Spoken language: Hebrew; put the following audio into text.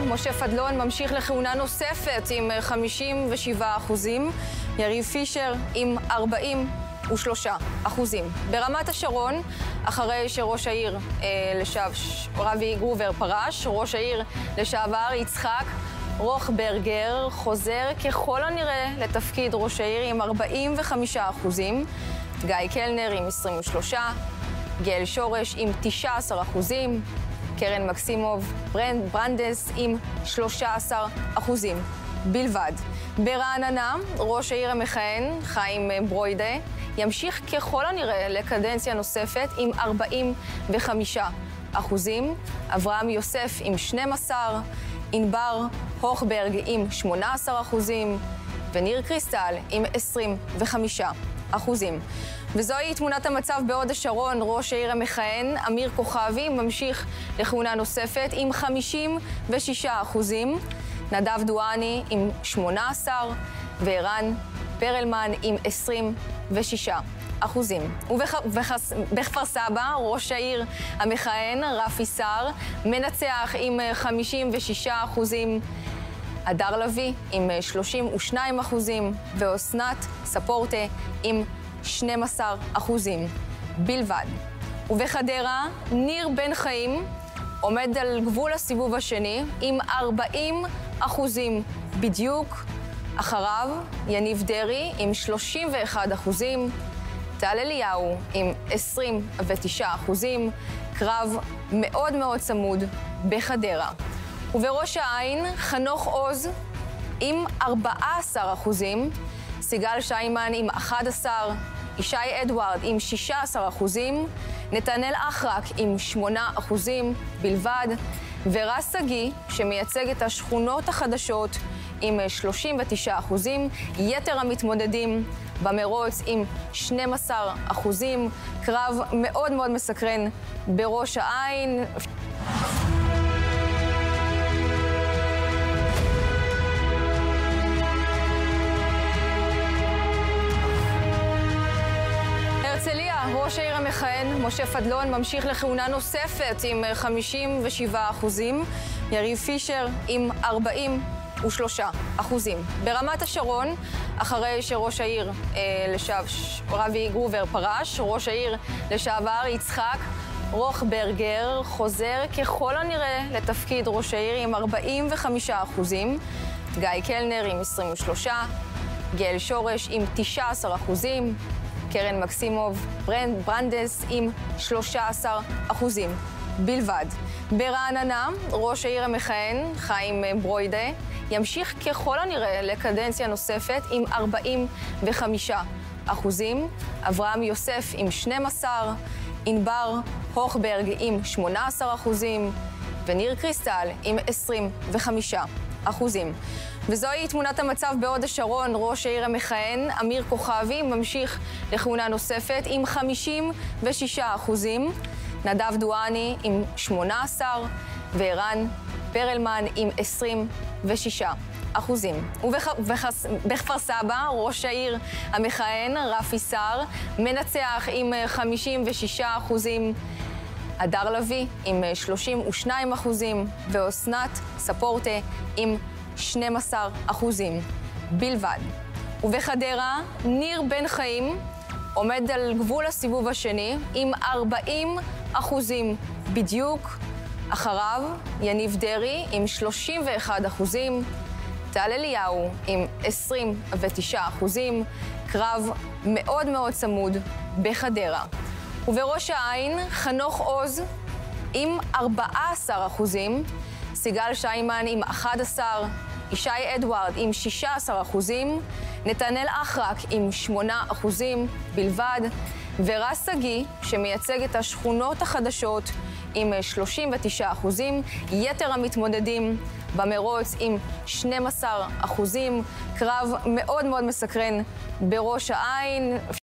משה פדלון ממשיך לכהונה נוספת עם 57%, יריב פישר עם 43%. ברמת השרון, אחרי שראש העיר רבי גרובר פרש, ראש העיר לשעבר יצחק רוכברגר חוזר ככל הנראה לתפקיד ראש העיר עם 45%, גיא קלנר עם 23%, גאל שורש עם 19%, קרן מקסימוב ברנדס עם 13% בלבד. ברעננה, ראש העיר המכהן, חיים ברוידה, ימשיך ככל הנראה לקדנציה נוספת עם 45%, אברהם יוסף עם 12%, ענבר הוכברג עם 18% וניר קריסטל עם 25%. וזוהי תמונת המצב בהוד השרון. ראש העיר המכהן, אמיר כוכבי, ממשיך לכהונה נוספת עם 56%, נדב דואני עם 18% וערן פרלמן עם 26%. ובכפר סבא, ראש העיר המכהן, רפי שר, מנצח עם 56%, הדר לוי עם 32% ואוסנת ספורטה עם 12% בלבד. ובחדרה, ניר בן חיים עומד על גבול הסיבוב השני עם 40% בדיוק. אחריו, יניב דרי עם 31%, טל אליהו עם 29%, קרב מאוד מאוד צמוד בחדרה. ובראש העין, חנוך עוז עם 14%, סיגל שיימן עם 11%, ישי אדוארד עם 16%, נתנאל אחרק עם 8% בלבד, ורס סגי, שמייצג את השכונות החדשות, עם 39%, יתר המתמודדים במרוץ עם 12%, קרב מאוד מאוד מסקרן בראש העין. הרצליה, ראש העיר המכהן, משה פדלון, ממשיך לכהונה נוספת עם 57%, יריב פישר עם 43%. ברמת השרון, אחרי שראש העיר רבי גרובר פרש, ראש העיר לשעבר יצחק רוכברגר חוזר ככל הנראה לתפקיד ראש העיר עם 45%, גיא קלנר עם 23%, גאל שורש עם 19%, קרן מקסימוב ברנדס עם 13% בלבד. ברעננה, ראש העיר המכהן, חיים ברוידה, ימשיך ככל הנראה לקדנציה נוספת עם 45%, אברהם יוסף עם 12%, ענבר הוכברג עם 18% וניר קריסטל עם 25%. וזוהי תמונת המצב בהוד השרון. ראש העיר המכהן, אמיר כוכבי, ממשיך לכהונה נוספת עם 56%, נדב דואני עם 18% וערן פרלמן עם 26%. ובכפר סבא, ראש העיר המכהן, רפי שר, מנצח עם 56%, הדר לוי עם 32% ואוסנת ספורטה עם 12% בלבד. ובחדרה, ניר בן חיים עומד על גבול הסיבוב השני עם 40% בדיוק. אחריו, יניב דרי עם 31%, טל אליהו עם 29%, קרב מאוד מאוד צמוד בחדרה. ובראש העין, חנוך עוז עם 14%, סיגל שיימן עם 11%, ישי אדוארד עם 16%, נתנאל אחרק עם 8% בלבד, ורס סגי, שמייצג את השכונות החדשות, עם 39%, יתר המתמודדים במרוץ עם 12%, קרב מאוד מאוד מסקרן בראש העין.